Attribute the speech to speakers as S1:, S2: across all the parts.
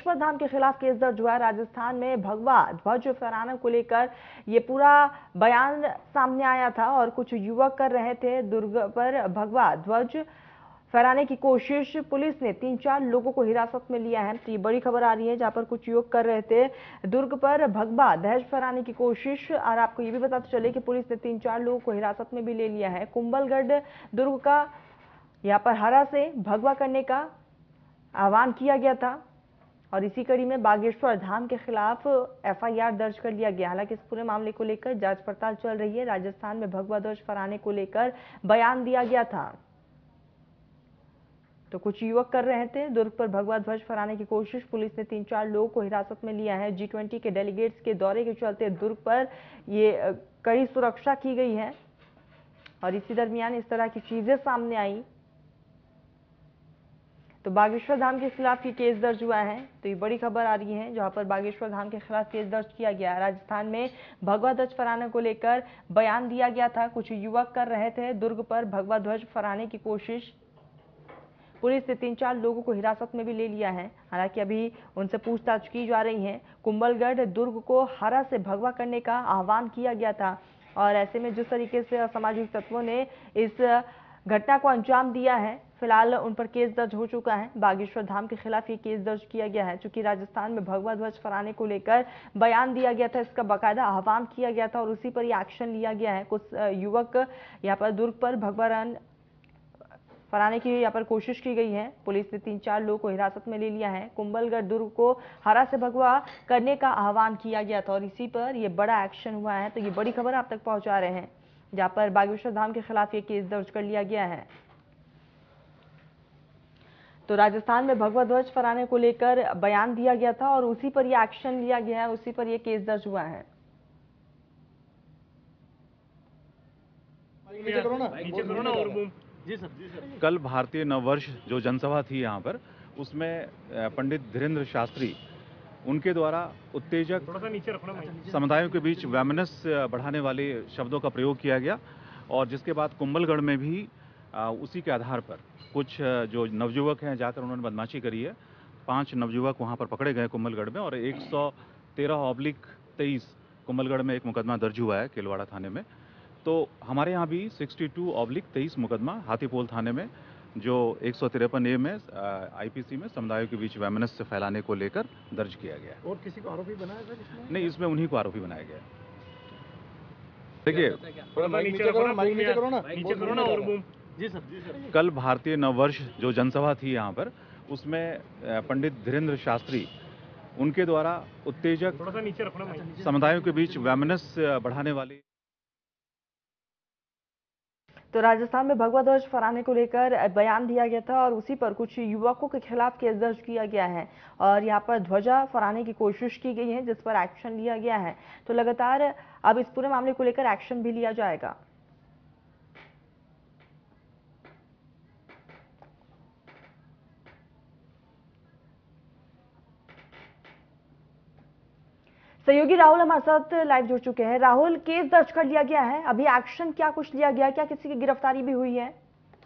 S1: बागेश्वर धाम के खिलाफ केस दर्ज हुआ है। राजस्थान में भगवा ध्वज फहराने को लेकर ये पूरा बयान सामने आया था और कुछ युवक कर रहे थे दुर्ग पर भगवा ध्वज फहराने की कोशिश। पुलिस ने 3-4 लोगों को हिरासत में लिया है। तो ये बड़ी खबर आ रही है जहां पर कुछ युवक कर रहे थे दुर्ग पर भगवा ध्वज फहराने की कोशिश। और आपको ये भी बताते चले कि पुलिस ने 3-4 लोगों को हिरासत में भी ले लिया है। कुंभलगढ़ दुर्ग का यहाँ पर हरा से भगवा करने का आह्वान किया गया था और इसी कड़ी में बागेश्वर धाम के खिलाफ एफआईआर दर्ज कर लिया गया। हालांकि इस पूरे मामले को लेकर जांच पड़ताल चल रही है। राजस्थान में भगवा ध्वज फहराने को लेकर बयान दिया गया था। तो कुछ युवक कर रहे थे दुर्ग पर भगवा ध्वज फहराने की कोशिश। पुलिस ने 3-4 लोगों को हिरासत में लिया है। G20 के डेलीगेट्स के दौरे के चलते दुर्ग पर ये कड़ी सुरक्षा की गई है और इसी दरमियान इस तरह की चीजें सामने आई। तो बागेश्वर धाम के खिलाफ ये केस दर्ज हुआ है। तो ये बड़ी खबर आ रही है जहां पर बागेश्वर धाम के खिलाफ केस दर्ज किया गया है। राजस्थान में भगवा ध्वज फहराने को लेकर बयान दिया गया था। कुछ युवक कर रहे थे दुर्ग पर भगवा ध्वज फहराने की कोशिश। पुलिस ने 3-4 लोगों को हिरासत में भी ले लिया है। हालांकि अभी उनसे पूछताछ की जा रही है। कुंभलगढ़ दुर्ग को हरा से भगवा करने का आह्वान किया गया था और ऐसे में जिस तरीके से असामाजिक तत्वों ने इस घटना को अंजाम दिया है, फिलहाल उन पर केस दर्ज हो चुका है। बागेश्वर धाम के खिलाफ ये केस दर्ज किया गया है। चूंकि राजस्थान में भगवा ध्वज फहराने को लेकर बयान दिया गया था, इसका बाकायदा आह्वान किया गया था और उसी पर यह एक्शन लिया गया है। कुछ युवक यहाँ पर दुर्ग पर भगवा रन फहराने की यहाँ पर कोशिश की गई है। पुलिस ने 3-4 लोगों को हिरासत में ले लिया है। कुंभलगढ़ दुर्ग को हरा से भगवा करने का आह्वान किया गया था और इसी पर यह बड़ा एक्शन हुआ है। तो ये बड़ी खबर आप तक पहुंचा रहे हैं जहां पर बागेश्वर धाम के खिलाफ ये केस दर्ज कर लिया गया है। तो राजस्थान में भगवा ध्वज फहराने को लेकर बयान दिया गया था और उसी पर यह एक्शन लिया गया है, उसी पर यह केस दर्ज हुआ है।
S2: कल भारतीय नववर्ष जो जनसभा थी यहाँ पर, उसमें पंडित धीरेन्द्र शास्त्री उनके द्वारा उत्तेजक समुदायों के बीच वैमनस्य बढ़ाने वाले शब्दों का प्रयोग किया गया और जिसके बाद कुंभलगढ़ में भी उसी के आधार पर कुछ जो नवयुवक हैं जाकर उन्होंने बदमाशी करी है। 5 नवयुवक वहाँ पर पकड़े गए कुंभलगढ़ में और 113/23 कुंभलगढ़ में एक मुकदमा दर्ज हुआ है केलवाड़ा थाने में। तो हमारे यहाँ भी 62/23 मुकदमा हाथीपोल थाने में जो 153A में आईपीसी में समुदायों के बीच वैमनस्य फैलाने को लेकर दर्ज किया गया है।
S3: और किसी को आरोपी बनाया गया इसमें?
S2: नहीं, इसमें उन्हीं को आरोपी बनाया गया है। देखिए, कल भारतीय नववर्ष जो जनसभा थी यहाँ पर, उसमें पंडित धीरेन्द्र शास्त्री उनके द्वारा उत्तेजक समुदायों के बीच वैमनस्य बढ़ाने वाले।
S1: तो राजस्थान में भगवा ध्वज फहराने को लेकर बयान दिया गया था और उसी पर कुछ युवकों के खिलाफ केस दर्ज किया गया है और यहाँ पर ध्वजा फहराने की कोशिश की गई है जिस पर एक्शन लिया गया है। तो लगातार अब इस पूरे मामले को लेकर एक्शन भी लिया जाएगा। सहयोगी राहुल हमारे साथ लाइव जुड़ चुके हैं। राहुल, केस दर्ज कर लिया गया है, अभी एक्शन क्या कुछ लिया गया, क्या किसी की गिरफ्तारी भी हुई है?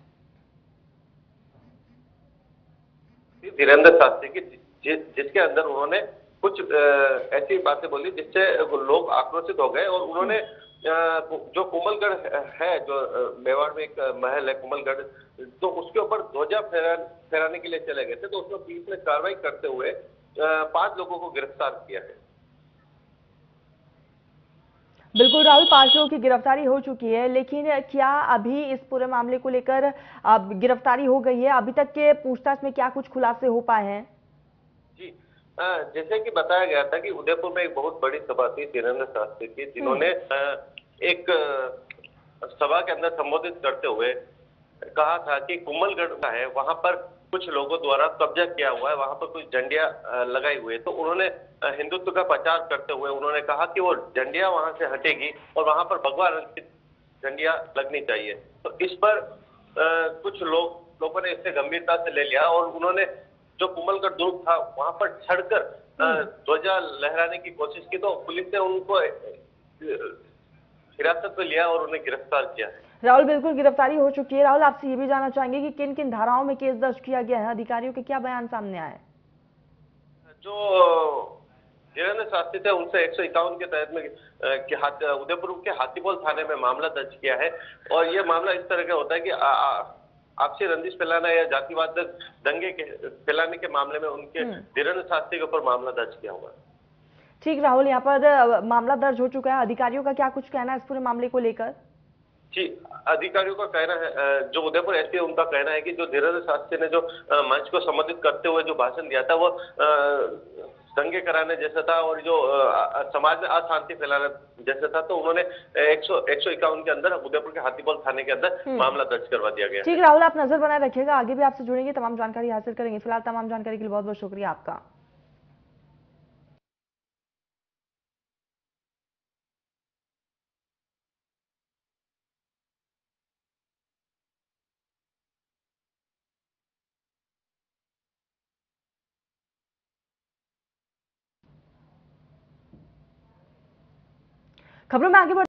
S4: धीरेन्द्र शास्त्री की जिसके अंदर उन्होंने कुछ ऐसी बातें बोली जिससे लोग आक्रोशित हो गए और उन्होंने जो कुंभलगढ़ है, जो मेवाड़ में एक महल है कुंभलगढ़, तो उसके ऊपर ध्वजा फहराने के लिए चले गए थे। तो उसमें पुलिस ने कार्रवाई करते हुए 5 लोगों को गिरफ्तार किया है।
S1: बिल्कुल राहुल, 5 लोगों की गिरफ्तारी हो चुकी है, लेकिन क्या अभी इस पूरे मामले को लेकर गिरफ्तारी हो गई है? अभी तक के पूछताछ में क्या कुछ खुलासे हो पाए हैं?
S4: जी, जैसे कि बताया गया था कि उदयपुर में एक बहुत बड़ी सभा थी धीरेन्द्र शास्त्री की, जिन्होंने एक सभा के अंदर संबोधित करते हुए कहा था कि कुंभलगढ़ है, वहां पर कुछ लोगों द्वारा कब्जा किया हुआ है, वहां पर कुछ झंडियां लगाई हुई है। तो उन्होंने हिंदुत्व का प्रचार करते हुए उन्होंने कहा कि वो झंडियां वहां से हटेगी और वहां पर भगवा रंग की झंडियां लगनी चाहिए। तो इस पर कुछ लोगों ने इसे गंभीरता से ले लिया और उन्होंने जो कुंभलगढ़ दुर्ग था वहां पर चढ़कर ध्वजा लहराने की कोशिश की। तो पुलिस ने उनको हिरासत में लिया और उन्हें गिरफ्तार किया है।
S1: राहुल, बिल्कुल गिरफ्तारी हो चुकी है। राहुल, आपसे ये भी जानना चाहेंगे कि किन किन धाराओं में केस दर्ज किया गया है, अधिकारियों के क्या बयान सामने आए?
S4: जो धीरेन्द्र शास्त्री थे उनसे 151 के तहत में उदयपुर के हाथीपोल थाने में मामला दर्ज किया है। और ये मामला इस तरह का होता है कि आपसी रंजिश फैलाना या जातिवाद दंगे के फैलाने के मामले में उनके धीरेन्द्र शास्त्री के ऊपर मामला दर्ज किया हुआ।
S1: ठीक राहुल, यहाँ पर मामला दर्ज हो चुका है। अधिकारियों का क्या कुछ कहना है इस पूरे मामले को लेकर?
S4: जी, अधिकारियों का कहना है, जो उदयपुर एसपी है उनका कहना है कि जो धीरेन्द्र शास्त्री ने जो मंच को संबोधित करते हुए जो भाषण दिया था वो दंगे कराने जैसा था और जो समाज में अशांति फैलाने जैसा था। तो उन्होंने 151 के अंदर उदयपुर के हाथीपोल थाने के अंदर मामला दर्ज करवा दिया गया।
S1: ठीक राहुल, आप नजर बनाए रखिएगा, आगे भी आपसे जुड़ेंगे, तमाम जानकारी हासिल करेंगे। फिलहाल तमाम जानकारी के लिए बहुत बहुत शुक्रिया आपका। खबरों में आगे बढ़